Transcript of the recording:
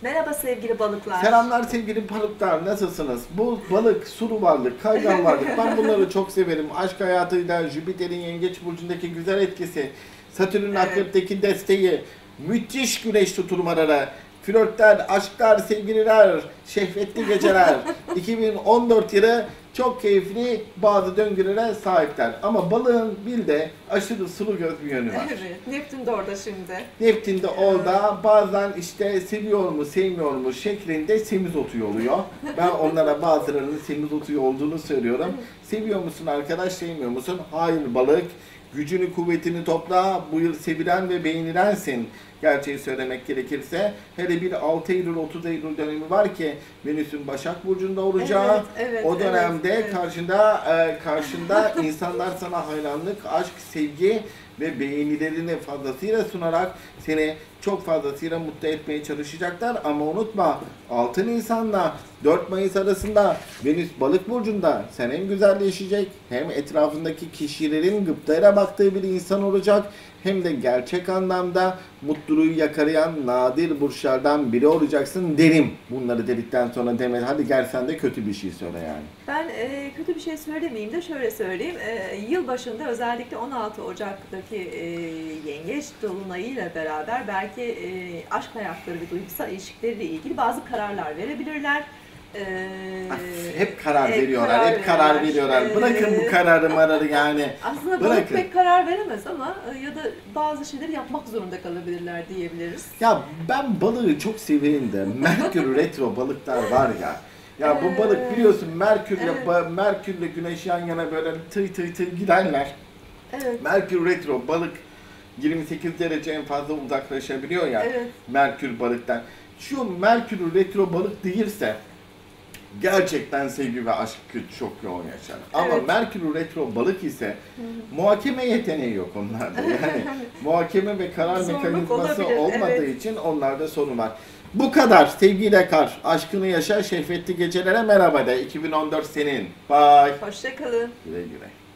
Merhaba sevgili balıklar. Selamlar sevgili balıklar, nasılsınız? Bu balık, sulu varlık, kaygan varlık, ben bunları çok severim. Aşk hayatıyla Jüpiter'in Yengeç Burcu'ndaki güzel etkisi, Satürn'ün Akrep'teki desteği, müthiş güneş tutulmaları, flörtler, aşklar, sevgililer, şehvetli geceler, 2014 yılı çok keyifli bazı döngülere sahipler. Ama balığın bir de aşırı sulu göz bir yönü var. Evet, Neptün de orada şimdi. Neptün de orada bazen işte seviyor mu sevmiyor mu şeklinde semizotu oluyor. Ben onlara bazılarının semizotu olduğunu söylüyorum. Seviyor musun arkadaş, sevmiyor musun? Hayır balık. Gücünü kuvvetini topla, bu yıl sevilen ve beğenilensin. Gerçeği söylemek gerekirse. Hele bir 6 Eylül 30 Eylül dönemi var ki Venüs'ün Başak Burcu'nda olacağı. O dönemde karşında insanlar sana hayranlık, aşk, sevgi ve beğenilerini fazlasıyla sunarak seni çok fazlasıyla mutlu etmeye çalışacaklar. Ama unutma 6 Nisan'la 4 Mayıs arasında Venüs Balık Burcu'nda sen hem güzelleşecek hem etrafındaki kişilerin gıptayla baktığı bir insan olacak hem de gerçek anlamda mutluluğu yakalayan nadir burçlardan biri olacaksın derim. Bunları dedikten sonra Demet hadi gel sen de kötü bir şey söyle yani. Ben kötü bir şey söylemeyeyim de şöyle söyleyeyim. Yıl başında özellikle 16 Ocak'taki Yengeç Dolunay'ıyla beraber belki aşk hayatları ve duygusal ilişkileriyle ilgili bazı kararlar verebilirler. Hep karar veriyorlar, hep karar veriyorlar. Bırakın bu kararı yani. Aslında balık pek karar veremez ama ya da bazı şeyleri yapmak zorunda kalabilirler diyebiliriz. Ya ben balığı çok severim de Merkür retro balıklar var ya. Ya bu balık biliyorsun Merkürle Güneş yan yana böyle tıy tıy tıy giderler. Evet. Merkür retro balık 28 derece en fazla uzaklaşabiliyor ya Merkür balıktan. Şu Merkür retro balık değilse gerçekten sevgi ve aşk çok yoğun yaşar. Ama Merkür retro balık ise muhakeme yeteneği yok onlarda. Yani muhakeme ve karar mekanizması olmadığı için onlarda sorun var. Bu kadar. Sevgiyle kar. Aşkını yaşa. Şehvetli gecelere merhaba de. 2014 senin. Bye. Hoşça kalın. Güle güle.